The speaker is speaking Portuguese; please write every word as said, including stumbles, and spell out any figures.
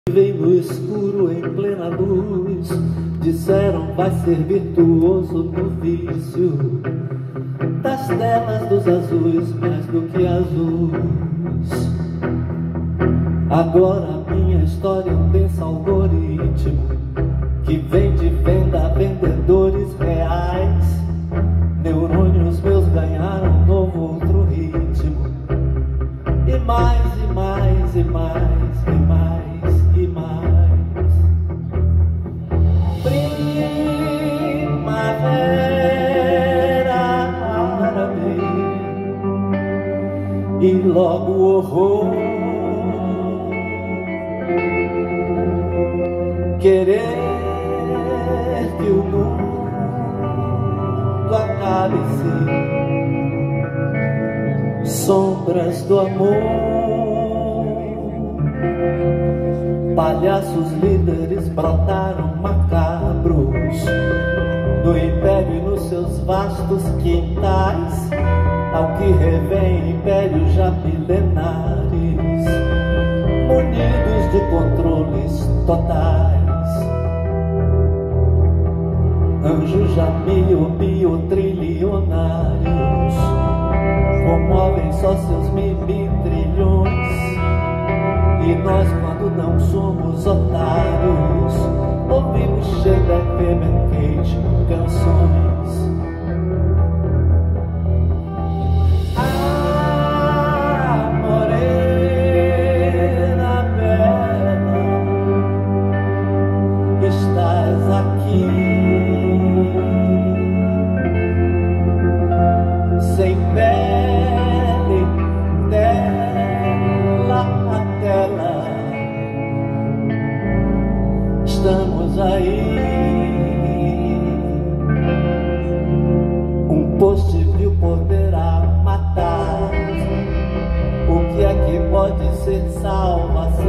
Veio no escuro em plena luz, disseram vai ser virtuoso no vício das telas dos azuis mais do que azuis. Agora minha história é um denso algoritmo que vem de venda a vendedores reais. Neurônios meus ganharam novo outro ritmo, e mais e mais e mais e mais e mais. Primavera árabe e logo o horror, querer que o mundo acabe-se. Sombras do amor, palhaços líderes brotaram macabros no império e nos seus vastos quintais, ao que revém impérios já milenares, munidos de controles totais. Anjos já mil, biotrilionários comovem só seus mimi-trilhões, e nós, quando não somos otários, ouvimos Sheila Cage canções. Ah, morena bela, estás aqui, sem pele dela a tela. Estamos aí. Um post view poderá matar. O que é que pode ser salvação?